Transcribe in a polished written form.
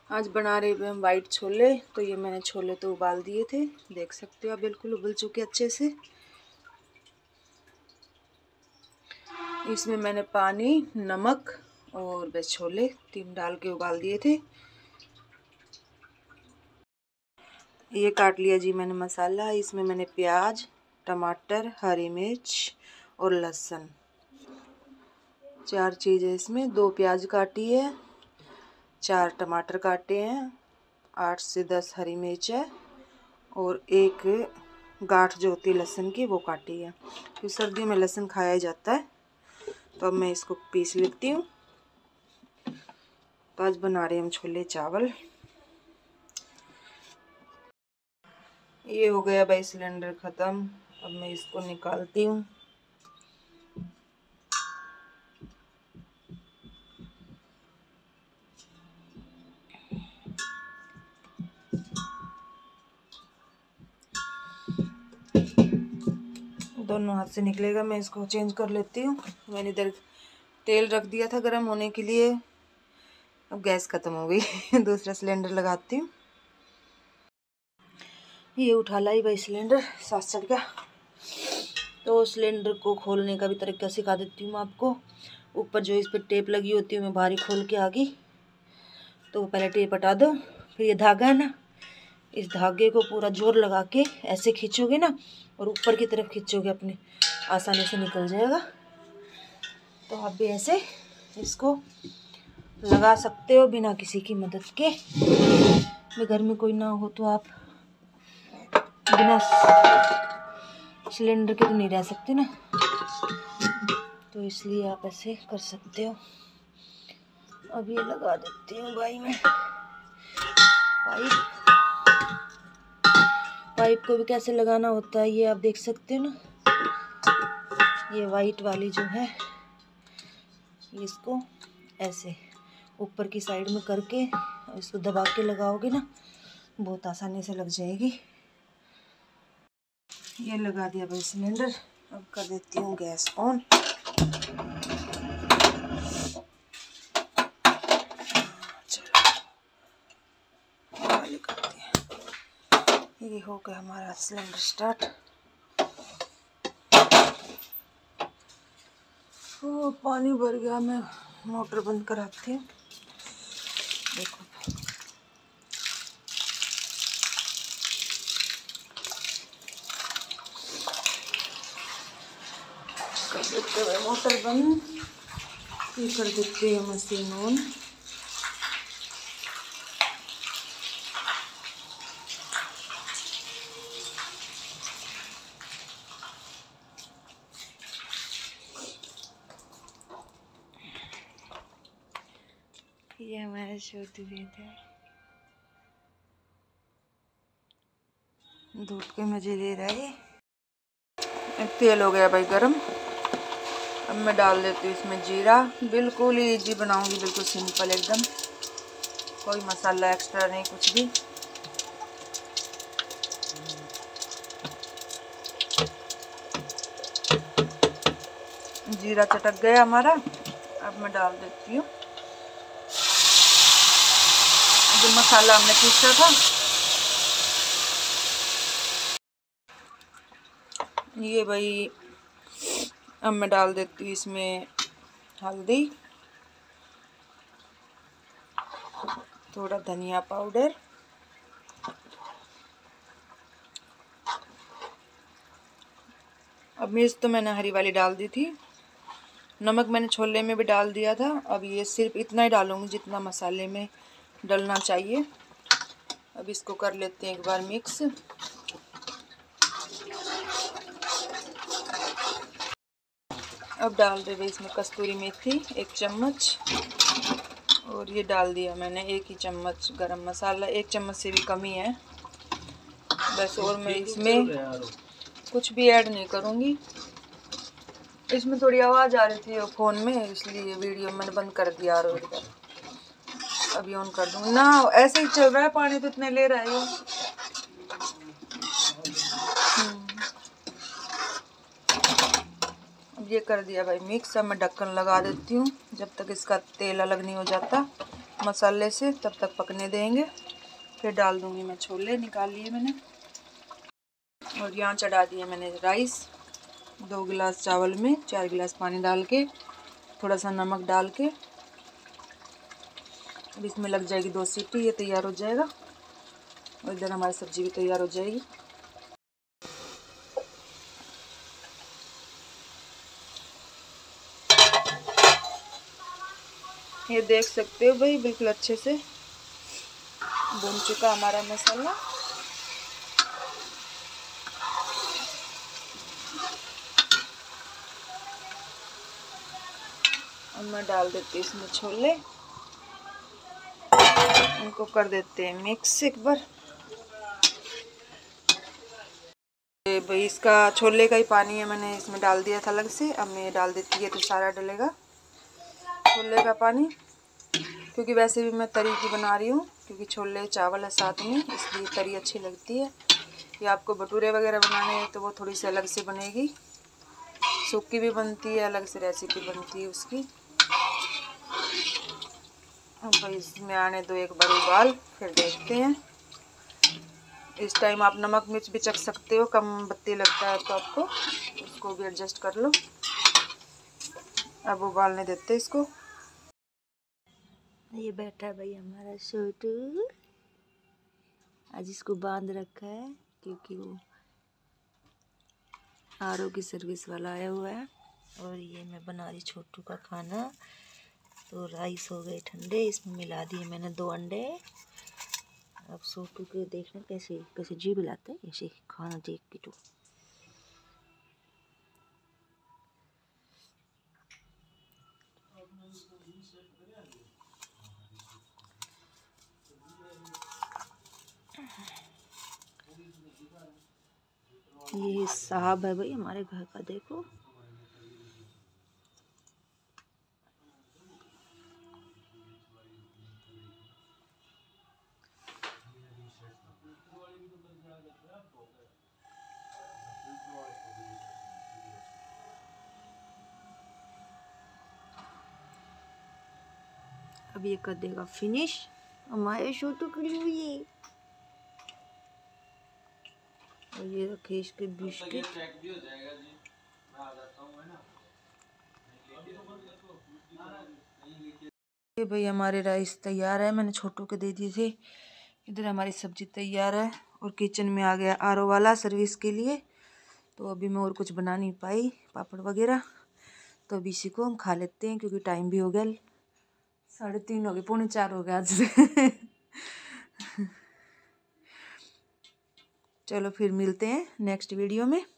आज बना रहे हैं हम वाइट छोले। तो ये मैंने छोले तो उबाल दिए थे, देख सकते हो आप, बिल्कुल उबल चुके अच्छे से। इसमें मैंने पानी, नमक और बस छोले 3 डाल के उबाल दिए थे। ये काट लिया जी मैंने मसाला। इसमें मैंने प्याज, टमाटर, हरी मिर्च और लहसुन, 4 चीज़ें इसमें। 2 प्याज काटी है, 4 टमाटर काटे हैं, 8 से 10 हरी मिर्च है और एक गांठ जो होती है लहसुन की वो काटी है। तो सर्दियों में लहसुन खाया ही जाता है। तो अब मैं इसको पीस लेती हूँ। तो आज बना रहे हैं हम छोले चावल। ये हो गया भाई सिलेंडर ख़त्म। अब मैं इसको निकालती हूँ। दोनों हाथ से निकलेगा, मैं इसको चेंज कर लेती हूँ। मैंने इधर तेल रख दिया था गर्म होने के लिए। अब गैस ख़त्म हो गई दूसरा सिलेंडर लगाती हूँ। ये उठा लाई भाई सिलेंडर, साथ चढ़ गया। तो सिलेंडर को खोलने का भी तरीका सिखा देती हूँ मैं आपको। ऊपर जो इस पर टेप लगी होती है मैं बाहर ही खोल के आ गई। तो पहले टेप हटा दो, फिर ये धागा है ना, इस धागे को पूरा जोर लगा के ऐसे खींचोगे ना और ऊपर की तरफ खींचोगे अपने, आसानी से निकल जाएगा। तो आप भी ऐसे इसको लगा सकते हो बिना किसी की मदद के। घर में कोई ना हो तो आप बिना सिलेंडर के तो नहीं रह सकते ना, तो इसलिए आप ऐसे कर सकते हो। अब ये लगा देती हूँ भाई मैं पाइप को भी कैसे लगाना होता है ये आप देख सकते हो ना। ये वाइट वाली जो है इसको ऐसे ऊपर की साइड में करके इसको दबा के लगाओगे ना, बहुत आसानी से लग जाएगी। ये लगा दिया भाई सिलेंडर। अब कर देती हूँ गैस ऑन। चलो वाली करती है। ये हो गया हमारा सिलेंडर स्टार्ट। ओ पानी भर गया, मैं मोटर बंद कराती हूँ। देखो कर देते हुए मोटर बंद। ये कर देते हैं मशीन ऑन। ये हमारा शुद्ध वेद है, दूध के मजे ले रहा है। एक तेल हो गया भाई गरम। अब मैं डाल देती हूँ इसमें जीरा। बिल्कुल ही इजी बनाऊंगी, बिल्कुल सिंपल एकदम, कोई मसाला एक्स्ट्रा नहीं, कुछ भी। जीरा चटक गया हमारा। अब मैं डाल देती हूँ जो मसाला हमने पीसा था। ये भाई अब मैं डाल देती हूँ इसमें हल्दी, थोड़ा धनिया पाउडर, अब मिर्च तो मैंने हरी वाली डाल दी थी, नमक मैंने छोले में भी डाल दिया था। अब ये सिर्फ इतना ही डालूंगी जितना मसाले में डलना चाहिए। अब इसको कर लेते हैं एक बार मिक्स। अब डाल दे भाई इसमें कस्तूरी मेथी 1 चम्मच, और ये डाल दिया मैंने 1 ही चम्मच गरम मसाला, 1 चम्मच से भी कम ही है बस। और मैं इसमें कुछ भी ऐड नहीं करूँगी। इसमें थोड़ी आवाज़ आ रही थी फ़ोन में, इसलिए वीडियो मैंने बंद कर दिया। और अभी ऑन कर दूँगी ना, ऐसे ही चल रहा है, पानी तो इतने ले रहा है ये। ये कर दिया भाई मिक्स। अब मैं ढक्कन लगा देती हूँ जब तक इसका तेल अलग नहीं हो जाता। मसाले से, तब तक पकने देंगे। फिर डाल दूँगी मैं छोले, निकाल लिए मैंने। और यहाँ चढ़ा दिया मैंने राइस। 2 गिलास चावल में 4 गिलास पानी डाल के, थोड़ा सा नमक डाल के, अब इसमें लग जाएगी 2 सीटी, ये तैयार हो जाएगा। और इधर हमारी सब्जी भी तैयार हो जाएगी। ये देख सकते हो भाई, बिल्कुल अच्छे से भुन चुका हमारा मसाला। और मैं डाल देती हूँ इसमें छोले, इनको कर देते हैं मिक्स एक बार। भाई इसका छोले का ही पानी है, मैंने इसमें डाल दिया था अलग से। अब मैं डाल देती है तो सारा डलेगा छोले का पानी, क्योंकि वैसे भी मैं तरी की बना रही हूँ, क्योंकि छोले चावल है साथ में, इसलिए तरी अच्छी लगती है। या आपको भटूरे वगैरह बनाने हैं तो वो थोड़ी सी अलग से बनेगी, सूखी भी बनती है, अलग से रेसिपी बनती है उसकी। अब भाई इसमें आने दो एक बार उबाल, फिर देखते हैं। इस टाइम आप नमक मिर्च भी चख सकते हो, कम बत्ती लगता है तो आपको उसको भी एडजस्ट कर लो। अब उबालने देते हैं इसको। ये बैठा है भाई हमारा छोटू, आज इसको बांध रखा है क्योंकि वो आरओ की सर्विस वाला आया हुआ है। और ये मैं बना रही छोटू का खाना। तो राइस हो गए ठंडे, इसमें मिला दिए मैंने 2 अंडे। अब छोटू के देखना कैसे कैसे जी मिलाते हैं, ऐसे खाना देख के। तो ये साहब है भाई हमारे घर का, देखो। अब ये कर देगा फिनिश हमारे छोटू के लिए। और ये रखे इसके बिस्किट। ये भाई हमारे राइस तैयार है, मैंने छोटू के दे दिए थे। इधर हमारी सब्जी तैयार है और किचन में आ गया आरओ वाला सर्विस के लिए। तो अभी मैं और कुछ बना नहीं पाई, पापड़ वगैरह। तो अभी इसी को हम खा लेते हैं, क्योंकि टाइम भी हो गया, 3:30 हो गए, 3:45 हो गया आज से। चलो फिर मिलते हैं नेक्स्ट वीडियो में।